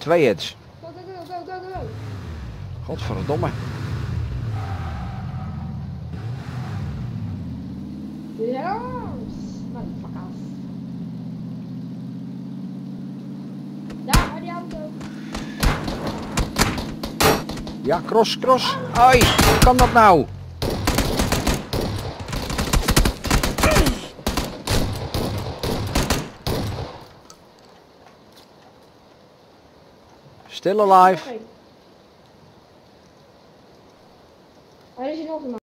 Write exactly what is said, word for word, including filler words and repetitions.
Twee hits. Go, go, go, go, go, go. Godverdomme. Ja, motherfuckers. Daar, bij die auto. Ja, cross, cross. Ai, hoe kan dat nou? Still alive. Er is hier nog iemand.